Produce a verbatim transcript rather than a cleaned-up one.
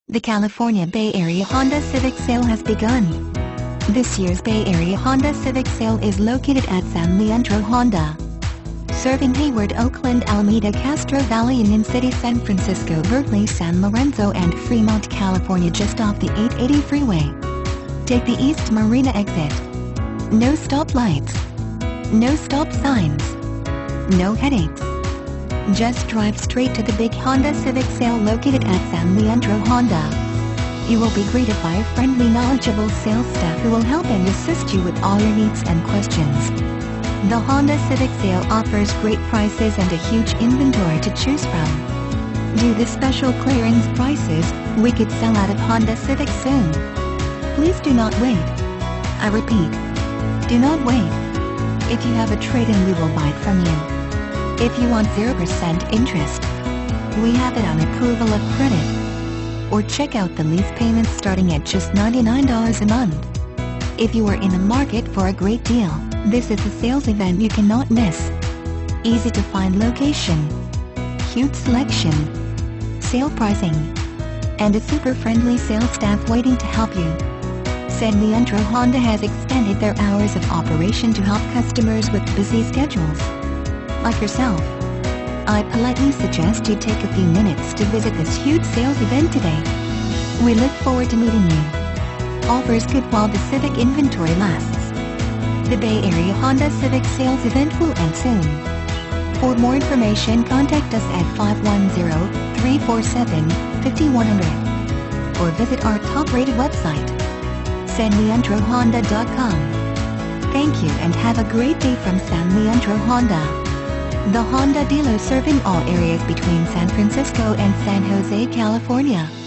The California Bay Area Honda Civic Sale has begun. This year's Bay Area Honda Civic Sale is located at San Leandro Honda, serving Hayward, Oakland, Alameda, Castro Valley, Union City, San Francisco, Berkeley, San Lorenzo and Fremont, California, just off the eight eighty freeway. Take the East Marina exit. No stoplights. No stop signs. No headaches. Just drive straight to the big Honda Civic Sale located at San Leandro Honda. You will be greeted by a friendly, knowledgeable sales staff who will help and assist you with all your needs and questions. The Honda Civic Sale offers great prices and a huge inventory to choose from. Due to special clearance prices, we could sell out of Honda Civic soon. Please do not wait. I repeat, do not wait. If you have a trade-in, we will buy it from you. If you want zero percent interest, we have it on approval of credit. Or check out the lease payments starting at just ninety-nine dollars a month. If you are in the market for a great deal, this is a sales event you cannot miss. Easy to find location, huge selection, sale pricing, and a super friendly sales staff waiting to help you. San Leandro Honda has extended their hours of operation to help customers with busy schedules like yourself. I politely suggest you take a few minutes to visit this huge sales event today. We look forward to meeting you. Offers good while the Civic inventory lasts. The Bay Area Honda Civic sales event will end soon. For more information, contact us at five one zero, three four seven, five one zero zero or visit our top-rated website, san leandro honda dot com. Thank you and have a great day from San Leandro Honda, the Honda dealer serving all areas between San Francisco and San Jose, California.